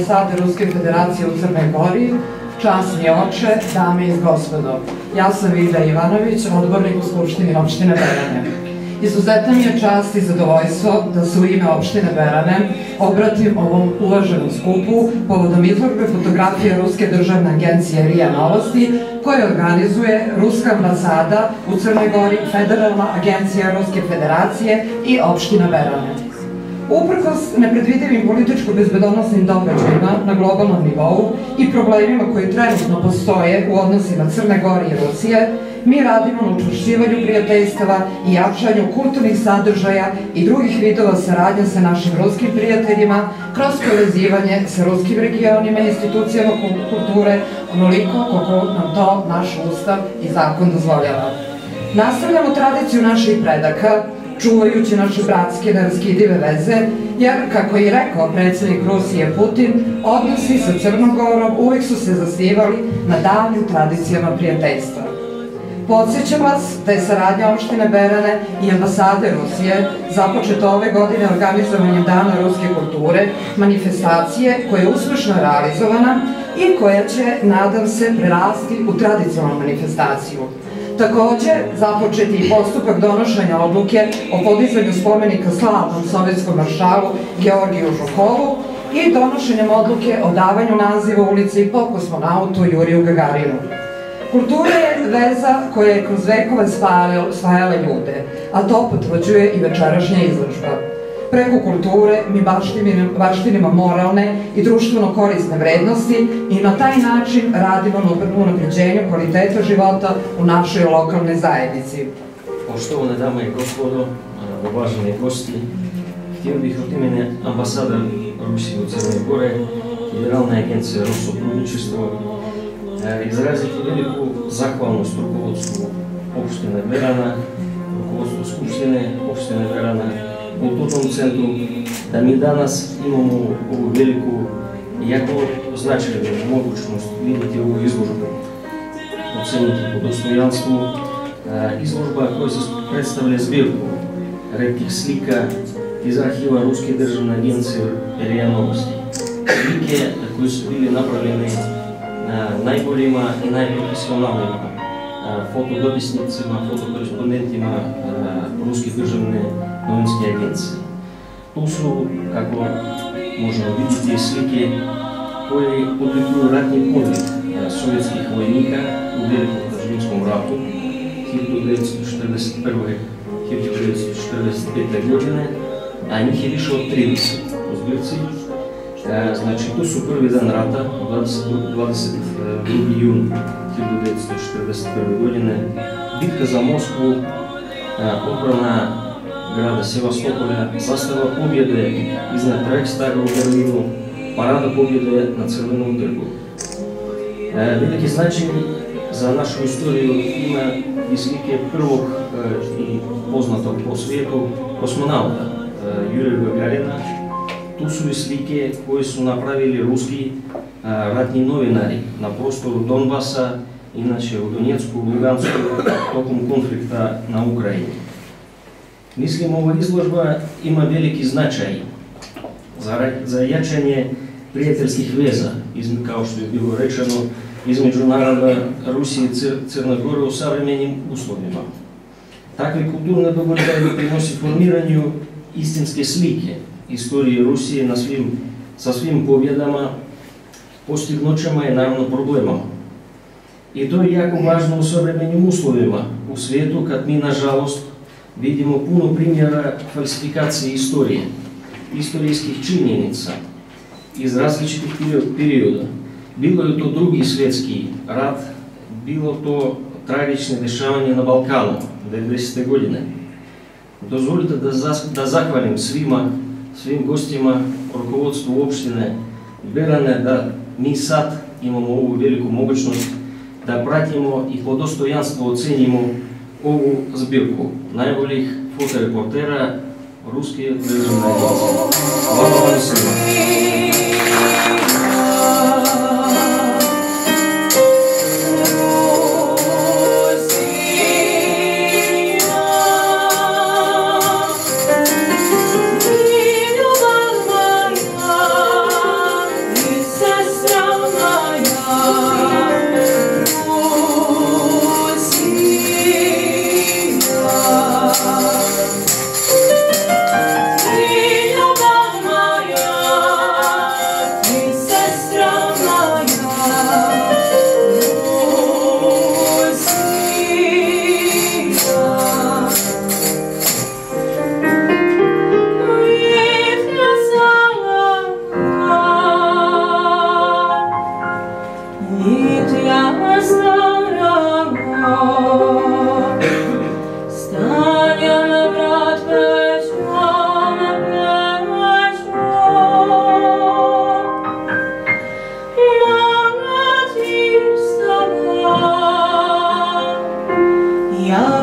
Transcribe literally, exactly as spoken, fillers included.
ambasade Ruske federacije u Crnoj Gori, časni oče, dame i gospodo. Ja sam Vida Ivanović, odbornik u Skupštini opštine Berane. Izuzetna mi je čast i zadovoljstvo da se u ime opštine Berane obratim ovom uvaženom skupu povodom izložbe fotografije Ruske državne agencije R I A Novosti koje organizuje Ruska ambasada u Crnoj Gori, Federalna agencija Ruske federacije i opština Berane. Uprkos nepredvidivim političko-bezbedonosnim događajima na globalnom nivou i problemima koji trenutno postoje u odnosima Crne Gore i Rusije, mi radimo na učvršćivanju prijateljstava i jačanju kulturnih sadržaja i drugih vidova saradnje sa našim ruskim prijateljima kroz povezivanje sa ruskim regionima i institucijama kulture onoliko koliko nam to naš ustav i zakon dozvoljava. Nastavljamo tradiciju naših predaka, čuvajući naše bratske neraskidive veze, jer, kako je rekao predsjednik Rusije Putin, odnosi sa Crnom Gorom uvek su se zasnivali na davnim tradicijama prijateljstva. Podsjećam vas da je saradnja opštine Berane i ambasade Rusije započeta ove godine organizovanjem Dana ruske kulture, manifestacije koja je uspešno realizovana i koja će, nadam se, prerasti u tradicionalnu manifestaciju. Takođe, započet je i postupak donošenja odluke o podizanju spomenika slavnom sovjetskom maršalu Georgiju Žukovu i donošenjem odluke o davanju naziva ulici po kosmonautu Juriju Gagarinu. Kultura je veza koja je kroz vekove spajala ljude, a to potvrđuje i večerašnja izložba. Preko kulture mi baštinimo moralne i društveno korisne vrednosti i na taj način radimo na unapređenju kvaliteta života u našoj lokalnoj zajednici. Poštovane dame i gospodo, uvaženi gosti, htio bih od imene ambasada Rusije u Crnoj Gore, Federalne agencije Rusotrudničestvo, izraziti veliku zahvalnost rukovodstvu opštine Berana, rukovodstvu Skupštine opštine Berana, kulturnom centru, da mi danas imamo ovu veliku i jako značajnu mogućnost vidjeti ovu izložbu, oceniti po dostojanstvu. Izložba koja se predstavlja zbirku retkih slika iz arhiva Ruske državne agencije R I A Novosti. Slike koje su bili napravljene najboljima i najprofesionalnijima fotodopisnicima, fotokorespondentima Ruske državne novinske agencije. Tu su, kako možemo vidjeti, slike koje odlikuju ratni podvig sovjetskih vojnika u Velikom građanskom ratu hiljadu devetsto četrdeset prve do hiljadu devetsto četrdeset pete. godine, a njih je više od trideset u zbirci. Znači, tu su prvi dan rata, dvadeset drugi jun hiljadu devetsto četrdeset prve. godine, bitka za Moskvu, odbrana grada Sevastopolja, zastava pobjede iznad Reichstaga u Berlinu, parada pobjede na Crvenom trgu. Veliki značaj za našu istoriju ima i slike prvog i poznatog po svijetu kosmonauta Jurija Gagarina. Tu su i slike koje su napravili ruski ratni novinari na prostoru Donbasa, inače u Donjecku, Lugansku, tokom konflikta na Ukrajini. Mislim, ova izložba ima veliki značaj za jačanje prijateljskih veza, kao što je bilo rečeno, između naroda Rusije i Crne Gore u savremenim uslovima. Takve kulturne događaje doprinosi formiranju istinske slike istorije Rusije sa svim pobjedama, postignućama i naravno problemama. I to je jako važno u savremenim uslovima u svijetu, kad mi, nažalost, vidimo puno primjera falsifikacije istorije, istorijskih činjenica iz različitih perioda. Bilo je to drugi svjetski rat, bilo to tragične dešavanje na Balkanu devedesete. godine. Dozvolite da zahvalim svima, svim gostima, rukovodstvu opštine Berane, da mi sad imamo ovu veliku mogućnost da pratimo i po dostojanstvu ocenimo ovu zbirku najboljih fotoreportera Ruske državne agencije. Hvala vam svima. Ja